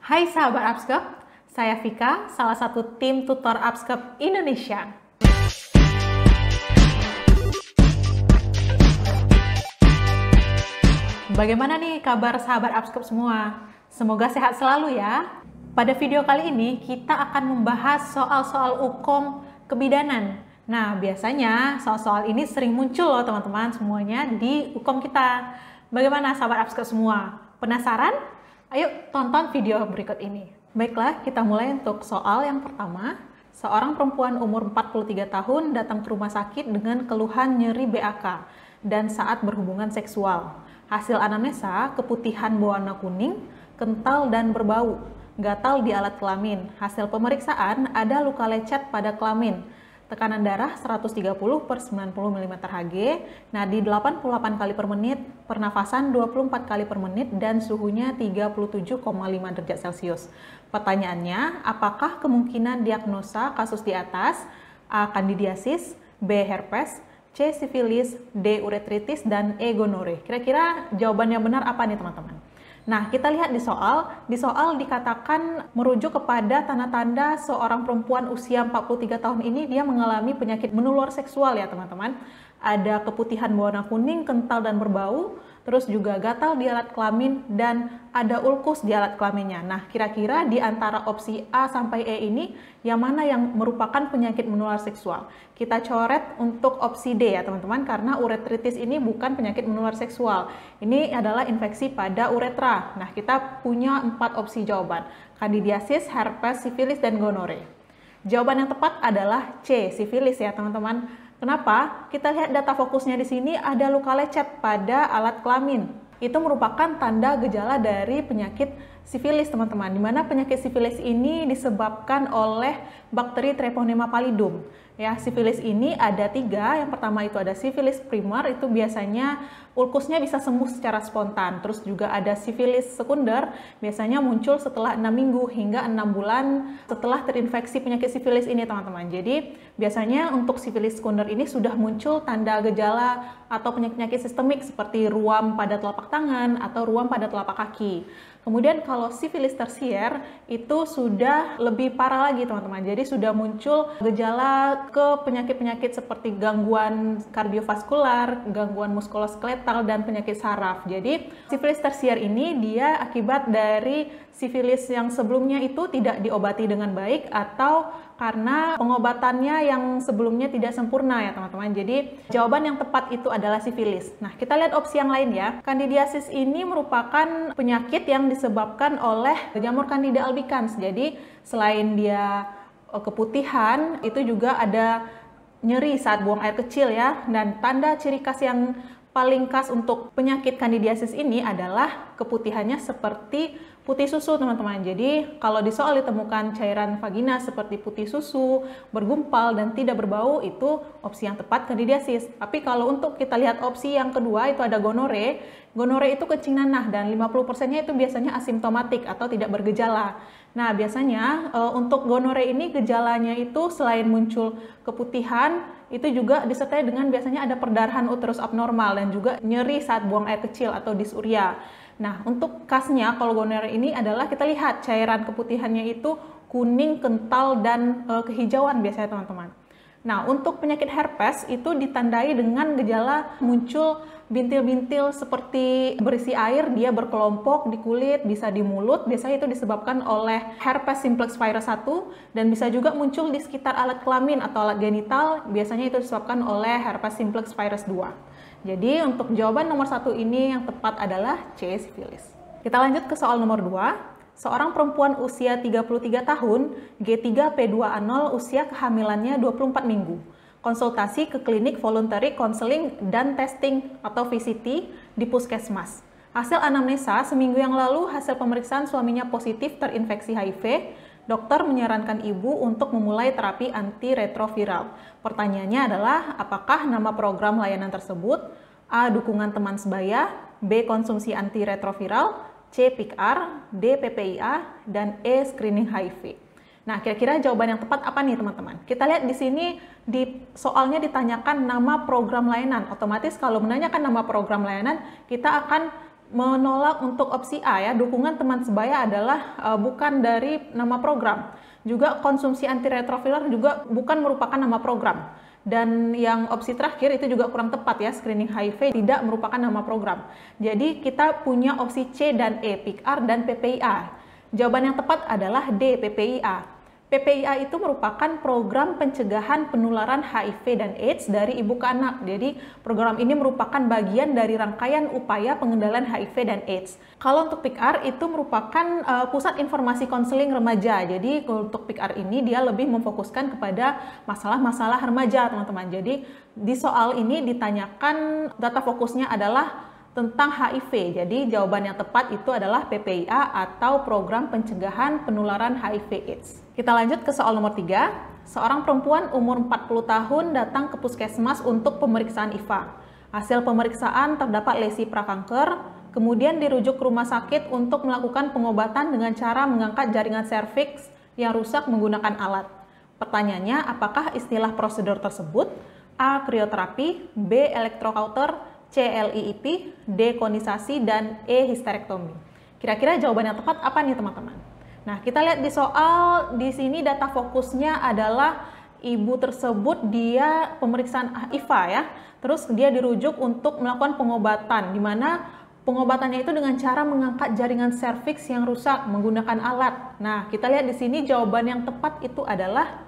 Hai sahabat Abskep, saya Vika, salah satu tim tutor Abskep Indonesia. Bagaimana nih kabar sahabat Abskep semua? Semoga sehat selalu ya. Pada video kali ini kita akan membahas soal-soal hukum kebidanan. Nah, biasanya soal-soal ini sering muncul loh teman-teman semuanya di hukum kita. Bagaimana sahabat Abskep semua? Penasaran? Ayo tonton video berikut ini. Baiklah, kita mulai untuk soal yang pertama. Seorang perempuan umur 43 tahun datang ke rumah sakit dengan keluhan nyeri BAK dan saat berhubungan seksual. Hasil anamnesa, keputihan berwarna kuning, kental dan berbau, gatal di alat kelamin. Hasil pemeriksaan, ada luka lecet pada kelamin. Tekanan darah 130/90 mm/Hg, nadi 88 kali per menit, pernafasan 24 kali per menit, dan suhunya 37,5 derajat Celcius. Pertanyaannya, apakah kemungkinan diagnosa kasus di atas? A. Kandidiasis, B. herpes, C. sifilis, D. uretritis, dan E. gonore. Kira-kira jawabannya benar apa nih teman-teman? Nah, kita lihat di soal dikatakan merujuk kepada tanda-tanda seorang perempuan usia 43 tahun ini dia mengalami penyakit menular seksual ya teman-teman. Ada keputihan berwarna kuning, kental dan berbau, terus juga gatal di alat kelamin, dan ada ulkus di alat kelaminnya. Nah, kira-kira di antara opsi A sampai E ini, yang mana yang merupakan penyakit menular seksual? Kita coret untuk opsi D ya teman-teman, karena uretritis ini bukan penyakit menular seksual. Ini adalah infeksi pada uretra. Nah, kita punya 4 opsi jawaban. Kandidiasis, herpes, sifilis, dan gonore. Jawaban yang tepat adalah C, sifilis ya teman-teman. Kenapa? Kita lihat data fokusnya di sini ada luka lecet pada alat kelamin. Itu merupakan tanda gejala dari penyakit sifilis teman-teman. Dimana penyakit sifilis ini disebabkan oleh bakteri Treponema pallidum. Ya, sifilis ini ada 3. Yang pertama itu ada sifilis primer, itu biasanya ulkusnya bisa sembuh secara spontan. Terus juga ada sifilis sekunder, biasanya muncul setelah 6 minggu hingga 6 bulan setelah terinfeksi penyakit sifilis ini teman-teman. Jadi biasanya untuk sifilis sekunder ini sudah muncul tanda gejala atau penyakit sistemik seperti ruam pada telapak tangan atau ruam pada telapak kaki. Kemudian kalau sifilis tersier itu sudah lebih parah lagi teman-teman. Jadi sudah muncul gejala ke penyakit-penyakit seperti gangguan kardiovaskular, gangguan muskuloskeletal, dan penyakit saraf. Jadi sifilis tersier ini dia akibat dari sifilis yang sebelumnya itu tidak diobati dengan baik atau karena pengobatannya yang sebelumnya tidak sempurna ya teman-teman. Jadi jawaban yang tepat itu adalah sifilis. Nah, kita lihat opsi yang lain ya. Kandidiasis ini merupakan penyakit yang disebabkan oleh jamur Candida albicans. Jadi selain dia keputihan, itu juga ada nyeri saat buang air kecil ya. Dan tanda ciri khas yang paling khas untuk penyakit kandidiasis ini adalah keputihannya seperti putih susu teman-teman. Jadi kalau di soal ditemukan cairan vagina seperti putih susu, bergumpal dan tidak berbau, itu opsi yang tepat kandidiasis. Tapi kalau untuk kita lihat opsi yang kedua itu ada gonore. Gonore itu kencing nanah dan 50%-nya itu biasanya asimptomatik atau tidak bergejala. Nah, biasanya untuk gonore ini gejalanya itu selain muncul keputihan, itu juga disertai dengan biasanya ada perdarahan uterus abnormal dan juga nyeri saat buang air kecil atau disuria. Nah, untuk khasnya kalau gonore ini adalah kita lihat cairan keputihannya itu kuning, kental, dan kehijauan biasanya teman-teman. Nah, untuk penyakit herpes itu ditandai dengan gejala muncul bintil-bintil seperti berisi air, dia berkelompok di kulit, bisa di mulut, biasanya itu disebabkan oleh herpes simplex virus 1, dan bisa juga muncul di sekitar alat kelamin atau alat genital, biasanya itu disebabkan oleh herpes simplex virus 2. Jadi untuk jawaban nomor 1 ini yang tepat adalah C, sifilis. Kita lanjut ke soal nomor 2. Seorang perempuan usia 33 tahun, G3P2A0, usia kehamilannya 24 minggu. Konsultasi ke klinik voluntary counseling dan testing atau VCT di puskesmas. Hasil anamnesa, seminggu yang lalu hasil pemeriksaan suaminya positif terinfeksi HIV. Dokter menyarankan ibu untuk memulai terapi antiretroviral. Pertanyaannya adalah, apakah nama program layanan tersebut? A. Dukungan teman sebaya, B. Konsumsi antiretroviral, C. PICR, D. PPIA, dan E. Screening HIV. Nah, kira-kira jawaban yang tepat apa nih teman-teman? Kita lihat di sini di soalnya ditanyakan nama program layanan. Otomatis kalau menanyakan nama program layanan, kita akan menolak untuk opsi A ya, dukungan teman sebaya adalah bukan dari nama program. Juga konsumsi antiretroviral juga bukan merupakan nama program. Dan yang opsi terakhir itu juga kurang tepat ya, screening HIV tidak merupakan nama program. Jadi kita punya opsi C dan E, PIKR dan PPIA. Jawaban yang tepat adalah D, PPIA. PPIA itu merupakan program pencegahan penularan HIV dan AIDS dari ibu ke anak. Jadi program ini merupakan bagian dari rangkaian upaya pengendalian HIV dan AIDS. Kalau untuk PIKR itu merupakan pusat informasi konseling remaja. Jadi untuk PIKR ini dia lebih memfokuskan kepada masalah-masalah remaja, teman-teman. Jadi di soal ini ditanyakan data fokusnya adalah tentang HIV. Jadi jawaban yang tepat itu adalah PPIA atau Program Pencegahan Penularan HIV/AIDS. Kita lanjut ke soal nomor 3. Seorang perempuan umur 40 tahun datang ke puskesmas untuk pemeriksaan IVA. Hasil pemeriksaan terdapat lesi prakanker, kemudian dirujuk ke rumah sakit untuk melakukan pengobatan dengan cara mengangkat jaringan serviks yang rusak menggunakan alat. Pertanyaannya, apakah istilah prosedur tersebut? A. Krioterapi, B. Elektrokauter, C. LIIP, D. Konisasi, dan E. Histerektomi. Kira-kira jawaban yang tepat apa nih teman-teman? Nah, kita lihat di soal, di sini data fokusnya adalah ibu tersebut dia pemeriksaan IVA ya. Terus dia dirujuk untuk melakukan pengobatan, di mana pengobatannya itu dengan cara mengangkat jaringan serviks yang rusak menggunakan alat. Nah, kita lihat di sini jawaban yang tepat itu adalah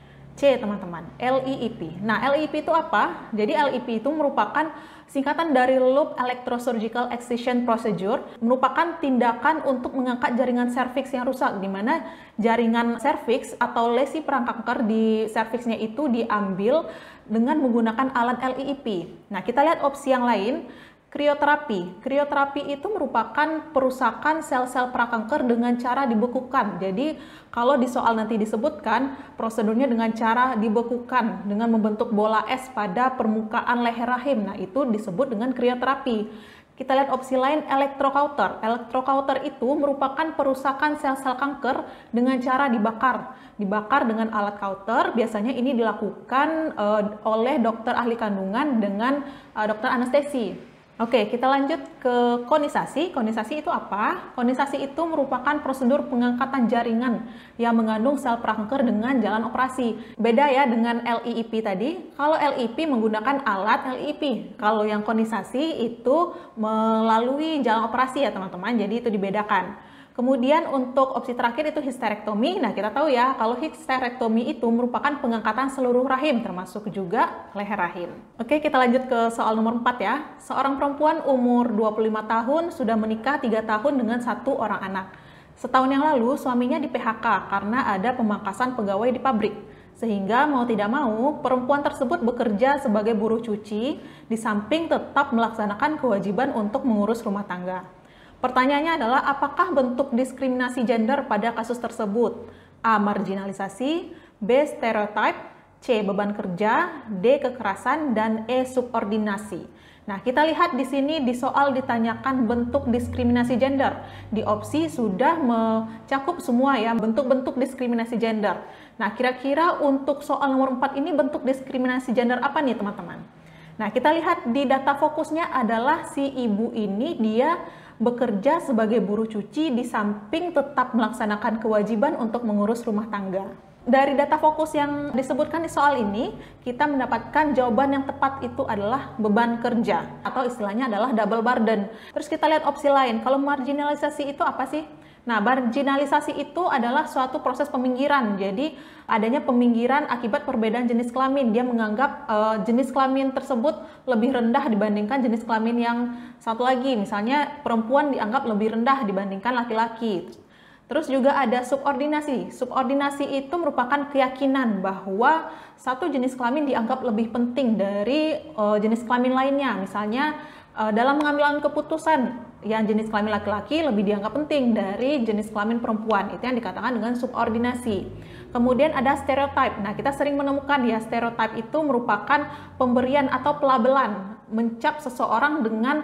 C, teman-teman, LIIP. Nah, LIIP itu apa? Jadi LIIP itu merupakan singkatan dari Loop Electrosurgical Excision Procedure, merupakan tindakan untuk mengangkat jaringan serviks yang rusak, di mana jaringan serviks atau lesi prakanker di serviksnya itu diambil dengan menggunakan alat LIIP. Nah, kita lihat opsi yang lain. Krioterapi. Krioterapi itu merupakan perusakan sel-sel prakanker dengan cara dibekukan. Jadi kalau di soal nanti disebutkan prosedurnya dengan cara dibekukan dengan membentuk bola es pada permukaan leher rahim. Nah, itu disebut dengan krioterapi. Kita lihat opsi lain, elektrokauter. Elektrokauter itu merupakan perusakan sel-sel kanker dengan cara dibakar. Dibakar dengan alat kauter, biasanya ini dilakukan oleh dokter ahli kandungan dengan dokter anestesi. Oke, kita lanjut ke konisasi. Konisasi itu apa? Konisasi itu merupakan prosedur pengangkatan jaringan yang mengandung sel prakanker dengan jalan operasi. Beda ya dengan LIIP tadi. Kalau LIIP menggunakan alat LIIP. Kalau yang konisasi itu melalui jalan operasi ya teman-teman. Jadi itu dibedakan. Kemudian untuk opsi terakhir itu histerektomi. Nah, kita tahu ya kalau histerektomi itu merupakan pengangkatan seluruh rahim termasuk juga leher rahim. Oke, kita lanjut ke soal nomor 4 ya. Seorang perempuan umur 25 tahun sudah menikah 3 tahun dengan 1 orang anak. Setahun yang lalu suaminya di PHK karena ada pemangkasan pegawai di pabrik. Sehingga mau tidak mau perempuan tersebut bekerja sebagai buruh cuci di samping tetap melaksanakan kewajiban untuk mengurus rumah tangga. Pertanyaannya adalah apakah bentuk diskriminasi gender pada kasus tersebut? A. Marginalisasi, B. Stereotype, C. Beban kerja, D. Kekerasan, dan E. Subordinasi. Nah, kita lihat di sini di soal ditanyakan bentuk diskriminasi gender. Di opsi sudah mencakup semua ya bentuk-bentuk diskriminasi gender. Nah, kira-kira untuk soal nomor 4 ini bentuk diskriminasi gender apa nih teman-teman? Nah, kita lihat di data fokusnya adalah si ibu ini dia bekerja sebagai buruh cuci di samping tetap melaksanakan kewajiban untuk mengurus rumah tangga. Dari data fokus yang disebutkan di soal ini, kita mendapatkan jawaban yang tepat itu adalah beban kerja atau istilahnya adalah double burden. Terus kita lihat opsi lain, kalau marginalisasi itu apa sih? Nah, marginalisasi itu adalah suatu proses peminggiran. Jadi, adanya peminggiran akibat perbedaan jenis kelamin. Dia menganggap jenis kelamin tersebut lebih rendah dibandingkan jenis kelamin yang satu lagi. Misalnya, perempuan dianggap lebih rendah dibandingkan laki-laki. Terus juga ada subordinasi. Subordinasi itu merupakan keyakinan bahwa satu jenis kelamin dianggap lebih penting dari jenis kelamin lainnya. Misalnya, dalam pengambilan keputusan yang jenis kelamin laki-laki lebih dianggap penting dari jenis kelamin perempuan. Itu yang dikatakan dengan subordinasi. Kemudian ada stereotype. Nah, kita sering menemukan ya stereotype itu merupakan pemberian atau pelabelan, mencap seseorang dengan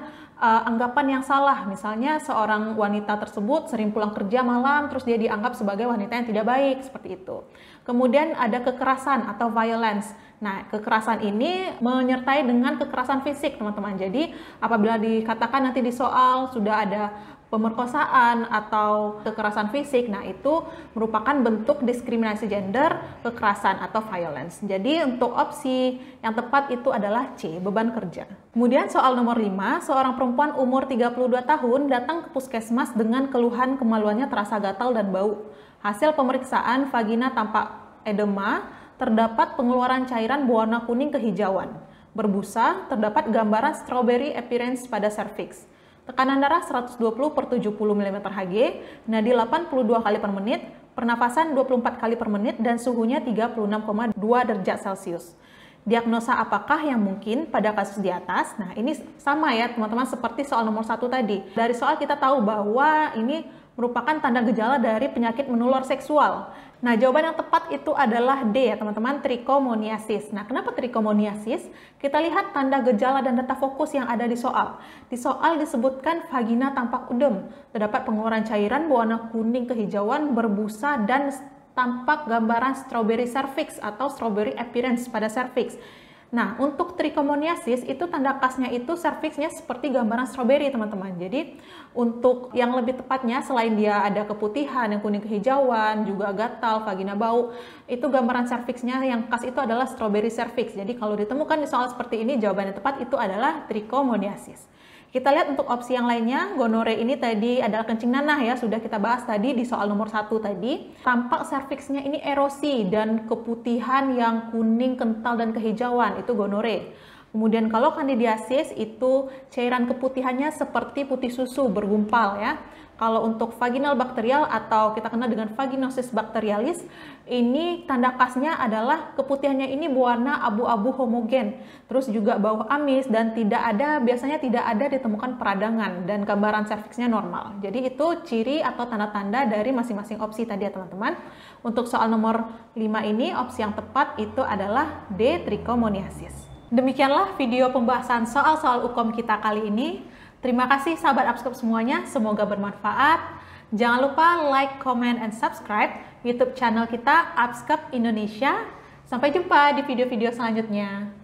anggapan yang salah. Misalnya seorang wanita tersebut sering pulang kerja malam, terus dia dianggap sebagai wanita yang tidak baik, seperti itu. Kemudian ada kekerasan atau violence. Nah, kekerasan ini menyertai dengan kekerasan fisik, teman-teman. Jadi, apabila dikatakan nanti di soal sudah ada pemerkosaan atau kekerasan fisik, nah itu merupakan bentuk diskriminasi gender, kekerasan atau violence. Jadi untuk opsi yang tepat itu adalah C, beban kerja. Kemudian soal nomor 5, seorang perempuan umur 32 tahun datang ke puskesmas dengan keluhan kemaluannya terasa gatal dan bau. Hasil pemeriksaan vagina tampak edema, terdapat pengeluaran cairan berwarna kuning kehijauan. Berbusa, terdapat gambaran strawberry appearance pada serviks. Tekanan darah 120/70 mm Hg, nadi 82 kali per menit, pernafasan 24 kali per menit, dan suhunya 36,2 derajat Celcius. Diagnosa apakah yang mungkin pada kasus di atas? Nah, ini sama ya teman-teman seperti soal nomor 1 tadi. Dari soal kita tahu bahwa ini merupakan tanda gejala dari penyakit menular seksual. Nah, jawaban yang tepat itu adalah D ya teman-teman, trichomoniasis. Nah, kenapa trichomoniasis? Kita lihat tanda gejala dan data fokus yang ada di soal. Di soal disebutkan vagina tampak udem, terdapat pengeluaran cairan berwarna kuning kehijauan, berbusa, dan tampak gambaran strawberry cervix atau strawberry appearance pada cervix. Nah, untuk trichomoniasis itu tanda khasnya itu serviksnya seperti gambaran strawberry, teman-teman. Jadi, untuk yang lebih tepatnya selain dia ada keputihan, yang kuning kehijauan, juga gatal, vagina bau, itu gambaran serviksnya yang khas itu adalah strawberry cervix. Jadi, kalau ditemukan di soal seperti ini, jawaban yang tepat itu adalah trichomoniasis. Kita lihat untuk opsi yang lainnya, gonore ini tadi adalah kencing nanah ya, sudah kita bahas tadi di soal nomor 1 tadi. Tampak serviksnya ini erosi dan keputihan yang kuning, kental, dan kehijauan, itu gonore. Kemudian kalau kandidiasis itu cairan keputihannya seperti putih susu bergumpal ya. Kalau untuk vaginal bakterial atau kita kenal dengan vaginosis bakterialis, ini tanda khasnya adalah keputihannya ini berwarna abu-abu homogen. Terus juga bau amis dan biasanya tidak ada ditemukan peradangan dan gambaran serviksnya normal. Jadi itu ciri atau tanda-tanda dari masing-masing opsi tadi ya teman-teman. Untuk soal nomor 5 ini opsi yang tepat itu adalah D, trichomoniasis. Demikianlah video pembahasan soal-soal UKOM kita kali ini. Terima kasih sahabat Abskep semuanya, semoga bermanfaat. Jangan lupa like, comment, and subscribe YouTube channel kita Abskep Indonesia. Sampai jumpa di video-video selanjutnya.